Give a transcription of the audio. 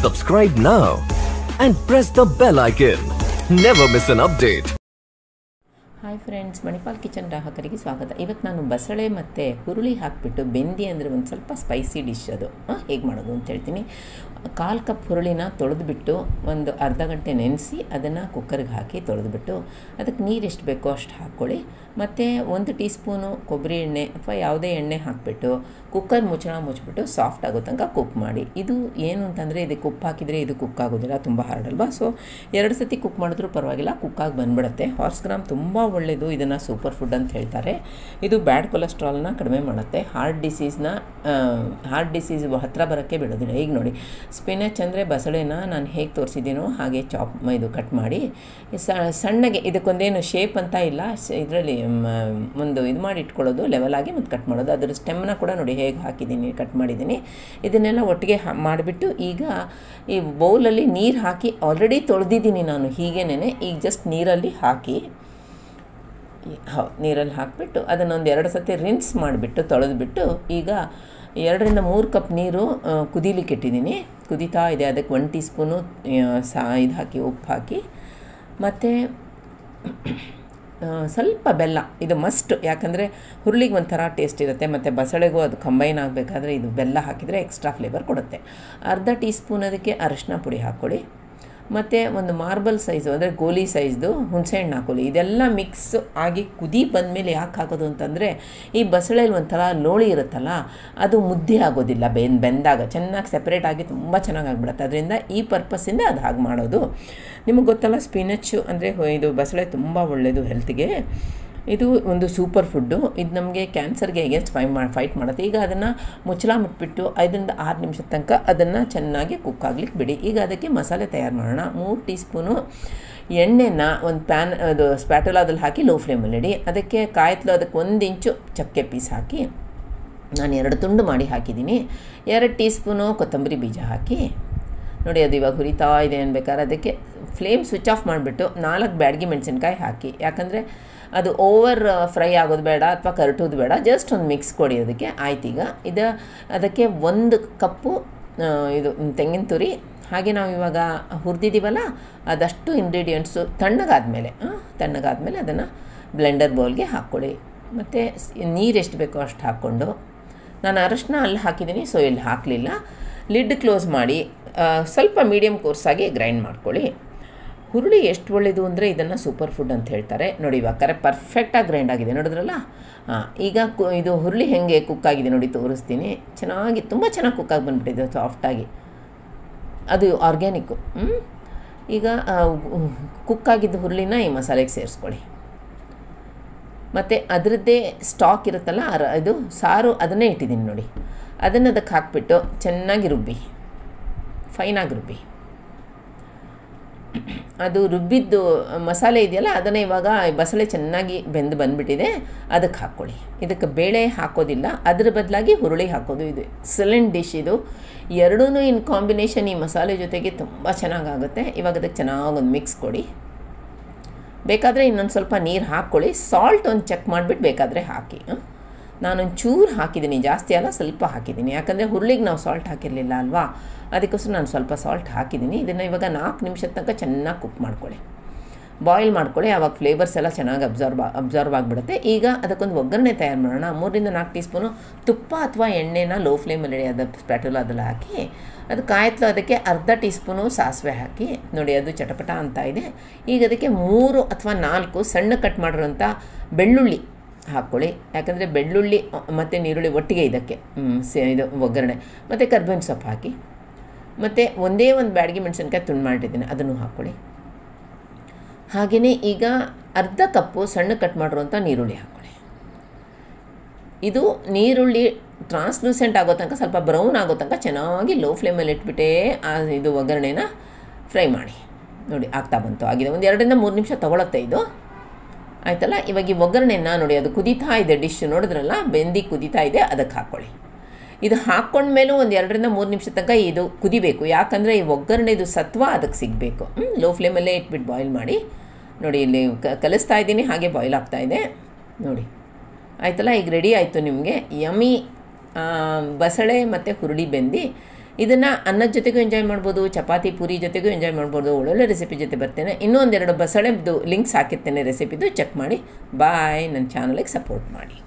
Subscribe now and press the bell icon. Never miss an update. Hi friends, Manipal kitchen ಗ್ರಾಹಕರಿಗೆ ಸ್ವಾಗತ. ಇವತ್ತು ನಾನು ಬಸಳೆ ಮತ್ತು ಹುರುಳಿ ಹಾಕಿಬಿಟ್ಟು ಬೆಂದಿ ಅಂದರೆ ಒಂದು ಸ್ವಲ್ಪ ಸ್ಪೈಸಿ ಡಿಶ್ ಅದು ಹೇಗೆ ಮಾಡೋದು ಅಂತ ಹೇಳ್ತೀನಿ. 1/4 ಕಪ್ ಹುರುಳಿನ ತೊಳೆದುಬಿಟ್ಟು ಒಂದು ಅರ್ಧ ಗಂಟೆ ನೆನೆಸಿ ಅದನ್ನು ಕುಕ್ಕರ್ಗೆ ಹಾಕಿ ತೊಳೆದುಬಿಟ್ಟು ಅದಕ್ಕೆ ನೀರು ಎಷ್ಟು ಬೇಕೋ ಅಷ್ಟು ಹಾಕ್ಕೊಳ್ಳಿ. ಮತ್ತು 1 ಟೀ ಸ್ಪೂನು ಕೊಬ್ಬರಿ ಎಣ್ಣೆ ಅಥವಾ ಯಾವುದೇ ಎಣ್ಣೆ ಹಾಕಿಬಿಟ್ಟು ಕುಕ್ಕರ್ ಮುಚ್ಚಿಬಿಟ್ಟು ಸಾಫ್ಟ್ ಆಗೋ ತನಕ ಕುಕ್ ಮಾಡಿ. ಇದು ಏನು ಅಂತಂದರೆ ಇದಕ್ಕೆ ಉಪ್ಪು ಹಾಕಿದರೆ ಇದು ಕುಕ್ ಆಗೋದಿಲ್ಲ, ತುಂಬ ಹಾರ್ಡ್ ಅಲ್ವಾ. ಸೊ 2 ಸತಿ ಕುಕ್ ಮಾಡಿದ್ರೂ ಪರವಾಗಿಲ್ಲ, ಕುಕ್ಕಾಗಿ ಬಂದುಬಿಡುತ್ತೆ. ಹಾರ್ಸ್ ಗ್ರಾಮ್ ತುಂಬ ಒಳ್ಳೆಯದು, ಇದನ್ನು ಸೂಪರ್ ಫುಡ್ ಅಂತ ಹೇಳ್ತಾರೆ. ಇದು ಬ್ಯಾಡ್ ಕೊಲೆಸ್ಟ್ರಾಲ್ನ ಕಡಿಮೆ ಮಾಡುತ್ತೆ, ಹಾರ್ಟ್ ಡಿಸೀಸ್ ಹತ್ತಿರ ಬರೋಕ್ಕೆ ಬಿಡೋದಿಲ್ಲ. ಈಗ ನೋಡಿ, ಸ್ಪಿನಚ್ ಅಂದರೆ ಬಸಳೆನ ನಾನು ಹೇಗೆ ತೋರಿಸಿದ್ದೀನೋ ಹಾಗೆ ಇದು ಕಟ್ ಮಾಡಿ ಸಣ್ಣಗೆ, ಇದಕ್ಕೊಂದೇನು ಶೇಪ್ ಅಂತ ಇಲ್ಲ, ಇದರಲ್ಲಿ ಒಂದು ಇದು ಮಾಡಿ ಇಟ್ಕೊಳ್ಳೋದು ಲೆವೆಲ್ ಆಗಿ ಮತ್ತು ಕಟ್ ಮಾಡೋದು. ಅದರ ಸ್ಟೆಮ್ನ ಕೂಡ ನೋಡಿ ಹೇಗೆ ಹಾಕಿದ್ದೀನಿ, ಕಟ್ ಮಾಡಿದ್ದೀನಿ. ಇದನ್ನೆಲ್ಲ ಒಟ್ಟಿಗೆ ಮಾಡಿಬಿಟ್ಟು ಈಗ ಈ ಬೌಲಲ್ಲಿ ನೀರು ಹಾಕಿ ಆಲ್ರೆಡಿ ತೊಳೆದಿದ್ದೀನಿ ನಾನು ಹೀಗೇನೆ. ಈಗ ಜಸ್ಟ್ ನೀರಲ್ಲಿ ಹಾಕಿ ನೀರಲ್ಲಿ ಹಾಕಿಬಿಟ್ಟು ಅದನ್ನೊಂದು 2 ಸತಿ ರಿನ್ಸ್ ಮಾಡಿಬಿಟ್ಟು ತೊಳೆದ್ಬಿಟ್ಟು ಈಗ 2ರಿಂದ 3 ಕಪ್ ನೀರು ಕುದೀಲಿಕ್ಕೆ ಇಟ್ಟಿದ್ದೀನಿ. ಕುದೀತಾ ಇದೆ. ಅದಕ್ಕೆ 1 ಟೀ ಸ್ಪೂನು ಇದು ಹಾಕಿ, ಉಪ್ಪು ಹಾಕಿ, ಮತ್ತು ಸ್ವಲ್ಪ ಬೆಲ್ಲ. ಇದು ಮಸ್ಟ್, ಯಾಕಂದರೆ ಹುರುಳಿಗೆ ಒಂಥರ ಟೇಸ್ಟ್ ಇರುತ್ತೆ ಮತ್ತು ಬಸಳೆಗೂ ಅದು ಕಂಬೈನ್ ಆಗಬೇಕಾದ್ರೆ ಇದು ಬೆಲ್ಲ ಹಾಕಿದರೆ ಎಕ್ಸ್ಟ್ರಾ ಫ್ಲೇವರ್ ಕೊಡುತ್ತೆ. ಅರ್ಧ ಟೀ ಸ್ಪೂನ್ ಅದಕ್ಕೆ ಅರಿಶಿನ ಪುಡಿ ಹಾಕ್ಕೊಳ್ಳಿ. ಮತ್ತು ಒಂದು ಮಾರ್ಬಲ್ ಸೈಜು ಅಂದರೆ ಗೋಲಿ ಸೈಜ್ದು ಹುಣಸೆಹಣ್ಣು ಹಾಕೊಳ್ಳಿ. ಇದೆಲ್ಲ ಮಿಕ್ಸ್ ಆಗಿ ಕುದಿ ಬಂದಮೇಲೆ ಯಾಕೆ ಹಾಕೋದು ಅಂತಂದರೆ ಈ ಬಸಳೆಯಲ್ಲಿ ಒಂಥರ ಲೋಳಿ ಇರುತ್ತಲ್ಲ, ಅದು ಮುದ್ದೆ ಆಗೋದಿಲ್ಲ. ಬೆಂದಾಗ ಚೆನ್ನಾಗಿ ಸೆಪ್ರೇಟ್ ಆಗಿ ತುಂಬ ಚೆನ್ನಾಗಿ ಆಗಿಬಿಡುತ್ತೆ. ಅದರಿಂದ ಈ ಪರ್ಪಸ್ಸಿಂದ ಅದು ಹಾಗೆ ಮಾಡೋದು. ನಿಮಗೆ ಗೊತ್ತಲ್ಲ, ಸ್ಪಿನಚ್ಚು ಅಂದರೆ ಇದು ಬಸಳೆ ತುಂಬ ಒಳ್ಳೆಯದು ಹೆಲ್ತ್ಗೆ. ಇದು ಒಂದು ಸೂಪರ್ ಫುಡ್ಡು. ಇದು ನಮಗೆ ಕ್ಯಾನ್ಸರ್ಗೆ ಅಗೇನ್ಸ್ಟ್ ಫೈಟ್ ಮಾಡುತ್ತೆ. ಈಗ ಅದನ್ನು ಮುಚ್ಚಬಿಟ್ಟು 5ರಿಂದ 6 ನಿಮಿಷದ ತನಕ ಅದನ್ನು ಚೆನ್ನಾಗಿ ಕುಕ್ ಆಗ್ಲಿಕ್ಕೆ ಬಿಡಿ. ಈಗ ಅದಕ್ಕೆ ಮಸಾಲೆ ತಯಾರು ಮಾಡೋಣ. 3 ಟೀ ಸ್ಪೂನು ಎಣ್ಣೆನ ಒಂದು ಅದು ಸ್ಪ್ಯಾಟುಲಾದಲ್ಲಿ ಹಾಕಿ ಲೋ ಫ್ಲೇಮಲ್ಲಿ ಇಡಿ. ಅದಕ್ಕೆ ಕಾಯಿತ್ಲು, ಅದಕ್ಕೆ 1 ಇಂಚು ಚಕ್ಕೆ ಪೀಸ್ ಹಾಕಿ ನಾನು 2 ತುಂಡು ಮಾಡಿ ಹಾಕಿದ್ದೀನಿ. 2 ಟೀ ಸ್ಪೂನು ಕೊತ್ತಂಬರಿ ಬೀಜ ಹಾಕಿ ನೋಡಿ. ಅದು ಇವಾಗ ಹುರಿತಾ ಇದೆ ಅನ್ಬೇಕಾದ್ರೆ ಅದಕ್ಕೆ ಫ್ಲೇಮ್ ಸ್ವಿಚ್ ಆಫ್ ಮಾಡಿಬಿಟ್ಟು 4 ಬ್ಯಾಡಗಿ ಮೆಣಸಿನ್ಕಾಯಿ ಹಾಕಿ. ಯಾಕಂದರೆ ಅದು ಓವರ್ ಫ್ರೈ ಆಗೋದು ಬೇಡ ಅಥವಾ ಕರಟೋದು ಬೇಡ, ಜಸ್ಟ್ ಒಂದು ಮಿಕ್ಸ್ ಕೊಡಿ ಅದಕ್ಕೆ. ಆಯ್ತು. ಈಗ ಅದಕ್ಕೆ 1 ಕಪ್ಪು ಇದು ತೆಂಗಿನ ತುರಿ, ಹಾಗೆ ನಾವು ಇವಾಗ ಹುರಿದಿದ್ದೀವಲ್ಲ ಅದಷ್ಟು ಇಂಗ್ರೀಡಿಯೆಂಟ್ಸು ತಣ್ಣಗಾದ್ಮೇಲೆ ಅದನ್ನು ಬ್ಲೆಂಡರ್ ಬೌಲ್ಗೆ ಹಾಕ್ಕೊಳ್ಳಿ. ಮತ್ತು ನೀರು ಎಷ್ಟು ಬೇಕೋ ಅಷ್ಟು ಹಾಕ್ಕೊಂಡು, ನಾನು ಅರಶಿನ ಅಲ್ಲಿ ಹಾಕಿದ್ದೀನಿ, ಸೊ ಇಲ್ಲಿ ಹಾಕಲಿಲ್ಲ. ಲಿಡ್ ಕ್ಲೋಸ್ ಮಾಡಿ ಸ್ವಲ್ಪ ಮೀಡಿಯಮ್ ಕೋರ್ಸಾಗಿ ಗ್ರೈಂಡ್ ಮಾಡ್ಕೊಳ್ಳಿ. ಹುರುಳಿ ಎಷ್ಟು ಒಳ್ಳೆಯದು ಅಂದರೆ ಇದನ್ನು ಸೂಪರ್ ಫುಡ್ ಅಂತ ಹೇಳ್ತಾರೆ. ನೋಡಿ, ಇವಾಗ ಪರ್ಫೆಕ್ಟಾಗಿ ಗ್ರೈಂಡ್ ಆಗಿದೆ, ನೋಡಿದ್ರಲ್ಲ. ಈಗ ಇದು ಹುರುಳಿ ಹೇಗೆ ಕುಕ್ಕಾಗಿದೆ ನೋಡಿ ತೋರಿಸ್ತೀನಿ. ಚೆನ್ನಾಗಿ, ತುಂಬ ಚೆನ್ನಾಗಿ ಕುಕ್ಕಾಗಿ ಬಂದುಬಿಟ್ಟಿದೆ, ಸಾಫ್ಟಾಗಿ. ಅದು ಆರ್ಗ್ಯಾನಿಕ್ಕು. ಈಗ ಕುಕ್ಕಾಗಿದ್ದ ಹುರುಳಿನ ಈ ಮಸಾಲೆಗೆ ಸೇರಿಸ್ಕೊಳ್ಳಿ. ಮತ್ತು ಅದರದ್ದೇ ಸ್ಟಾಕ್ ಇರುತ್ತಲ್ಲ, ಇದು ಸಾರು, ಅದನ್ನೇ ಇಟ್ಟಿದ್ದೀನಿ ನೋಡಿ. ಅದನ್ನು ಅದಕ್ಕೆ ಹಾಕಿಬಿಟ್ಟು ಚೆನ್ನಾಗಿ ರುಬ್ಬಿ, ಫೈನಾಗಿ ರುಬ್ಬಿ. ಅದು ರುಬ್ಬಿದ್ದು ಮಸಾಲೆ ಇದೆಯಲ್ಲ, ಅದನ್ನು ಇವಾಗ ಬಸಳೆ ಚೆನ್ನಾಗಿ ಬಂದುಬಿಟ್ಟಿದೆ, ಅದಕ್ಕೆ ಹಾಕ್ಕೊಳ್ಳಿ. ಇದಕ್ಕೆ ಬೇಳೆ ಹಾಕೋದಿಲ್ಲ, ಅದ್ರ ಬದಲಾಗಿ ಹುರುಳಿ ಹಾಕೋದು. ಇದು ಎಕ್ಸಲೆಂಟ್ ಡಿಶ್. ಇದು ಎರಡೂ ಇನ್ ಕಾಂಬಿನೇಷನ್ ಈ ಮಸಾಲೆ ಜೊತೆಗೆ ತುಂಬ ಚೆನ್ನಾಗಾಗುತ್ತೆ. ಇವಾಗ ಅದಕ್ಕೆ ಚೆನ್ನಾಗಿ ಒಂದು ಮಿಕ್ಸ್ ಕೊಡಿ. ಬೇಕಾದರೆ ಇನ್ನೊಂದು ಸ್ವಲ್ಪ ನೀರು ಹಾಕ್ಕೊಳ್ಳಿ. ಸಾಲ್ಟ್ ಒಂದು ಚೆಕ್ ಮಾಡಿಬಿಟ್ಟು ಬೇಕಾದರೆ ಹಾಕಿ. ನಾನೊಂದು ಚೂರು ಹಾಕಿದ್ದೀನಿ, ಜಾಸ್ತಿ ಅಲ್ಲ, ಸ್ವಲ್ಪ ಹಾಕಿದ್ದೀನಿ. ಯಾಕಂದರೆ ಹುರುಳಿಗೆ ನಾವು ಸಾಲ್ಟ್ ಹಾಕಿರಲಿಲ್ಲ ಅಲ್ವಾ, ಅದಕ್ಕೋಸ್ಕರ ನಾನು ಸ್ವಲ್ಪ ಸಾಲ್ಟ್ ಹಾಕಿದ್ದೀನಿ. ಇದನ್ನು ಇವಾಗ 4 ನಿಮಿಷದ ತನಕ ಚೆನ್ನಾಗಿ ಕುಕ್ ಮಾಡ್ಕೊಳ್ಳಿ, ಬಾಯ್ಲ್ ಮಾಡ್ಕೊಳ್ಳಿ. ಆವಾಗ ಫ್ಲೇವರ್ಸ್ ಎಲ್ಲ ಚೆನ್ನಾಗಿ ಅಬ್ಸರ್ವ್ ಆಗಿಬಿಡುತ್ತೆ. ಈಗ ಅದಕ್ಕೊಂದು ಒಗ್ಗರಣೆ ತಯಾರು ಮಾಡೋಣ. 3ರಿಂದ 4 ಟೀ ಸ್ಪೂನು ತುಪ್ಪ ಅಥವಾ ಎಣ್ಣೆನ ಲೋ ಫ್ಲೇಮಲ್ಲಿ ಅದು ಸ್ಪ್ಯಾಟುಲಾದಲ್ಲಿ ಹಾಕಿ, ಅದು ಕಾಯಿತ್ಲು. ಅದಕ್ಕೆ ಅರ್ಧ ಟೀ ಸ್ಪೂನು ಸಾಸಿವೆ ಹಾಕಿ ನೋಡಿ, ಅದು ಚಟಪಟ ಅಂತ ಇದೆ. ಈಗ ಅದಕ್ಕೆ 3 ಅಥವಾ 4 ಸಣ್ಣ ಕಟ್ ಮಾಡಿರೋಂಥ ಬೆಳ್ಳುಳ್ಳಿ ಹಾಕ್ಕೊಳ್ಳಿ. ಯಾಕಂದರೆ ಬೆಳ್ಳುಳ್ಳಿ ಮತ್ತು ನೀರುಳ್ಳಿ ಒಟ್ಟಿಗೆ ಇದಕ್ಕೆ ಇದು ಒಗ್ಗರಣೆ. ಮತ್ತು ಕರ್ಬೇವಿನ ಸೊಪ್ಪು ಹಾಕಿ, ಮತ್ತು ಒಂದೇ ಒಂದು ಬ್ಯಾಡಗಿ ಮೆಣಸಿನ್ಕಾಯಿ ತುಂಡು ಮಾಡಿದ್ದೀನಿ, ಅದನ್ನು ಹಾಕ್ಕೊಳ್ಳಿ. ಹಾಗೆಯೇ ಈಗ ಅರ್ಧ ಕಪ್ಪು ಸಣ್ಣ ಕಟ್ ಮಾಡಿರುವಂಥ ನೀರುಳ್ಳಿ ಹಾಕ್ಕೊಳ್ಳಿ. ಇದು ನೀರುಳ್ಳಿ ಟ್ರಾನ್ಸ್ಲೂಸೆಂಟ್ ಆಗೋ ತನಕ, ಸ್ವಲ್ಪ ಬ್ರೌನ್ ಆಗೋ ತನಕ ಚೆನ್ನಾಗಿ ಲೋ ಫ್ಲೇಮಲ್ಲಿ ಇಟ್ಬಿಟ್ಟೇ ಇದು ಒಗ್ಗರಣೆನ ಫ್ರೈ ಮಾಡಿ. ನೋಡಿ, ಆಗ್ತಾ ಬಂತು, ಆಗಿದೆ. ಒಂದು 2ರಿಂದ 3 ನಿಮಿಷ ತೊಗೊಳುತ್ತೆ ಇದು. ಆಯ್ತಲ್ಲ. ಇವಾಗ ಈ ಒಗ್ಗರಣೆನ ನೋಡಿ, ಅದು ಕುದೀತಾ ಇದೆ, ಡಿಶ್ ನೋಡಿದ್ರಲ್ಲ, ಬೆಂದಿ ಕುದೀತಾ ಇದೆ, ಅದಕ್ಕೆ ಹಾಕ್ಕೊಳ್ಳಿ. ಇದು ಹಾಕ್ಕೊಂಡ್ಮೇಲೂ ಒಂದು 2ರಿಂದ 3 ನಿಮಿಷ ತನಕ ಇದು ಕುದಿಬೇಕು. ಯಾಕಂದರೆ ಈ ಒಗ್ಗರಣೆದು ಸತ್ವ ಅದಕ್ಕೆ ಸಿಗಬೇಕು. ಲೋ ಫ್ಲೇಮಲ್ಲೇ ಇಟ್ಬಿಟ್ಟು ಬಾಯ್ಲ್ ಮಾಡಿ. ನೋಡಿ, ಇಲ್ಲಿ ಕಲಿಸ್ತಾ ಇದ್ದೀನಿ, ಹಾಗೆ ಬಾಯ್ಲ್ ಆಗ್ತಾಯಿದೆ ನೋಡಿ. ಆಯ್ತಲ್ಲ, ಈಗ ರೆಡಿ ಆಯಿತು ನಿಮಗೆ ಯಮ್ಮಿ ಬಸಳೆ ಮತ್ತು ಹುರುಳಿ ಬೆಂದಿ. ಇದನ್ನು ಅನ್ನದ ಜೊತೆಗೂ ಎಂಜಾಯ್ ಮಾಡ್ಬೋದು, ಚಪಾತಿ ಪೂರಿ ಜೊತೆಗೂ ಎಂಜಾಯ್ ಮಾಡ್ಬೋದು. ಒಳ್ಳೊಳ್ಳೆ ರೆಸಿಪಿ ಜೊತೆ ಬರ್ತೇನೆ. ಇನ್ನೂ ಒಂದೆರಡು ಬಸಳೆದು ಲಿಂಕ್ಸ್ ಹಾಕಿರ್ತೇನೆ ರೆಸಿಪಿದು, ಚೆಕ್ ಮಾಡಿ. ಬಾಯ್. ನನ್ನ ಚಾನಲಿಗೆ ಸಪೋರ್ಟ್ ಮಾಡಿ.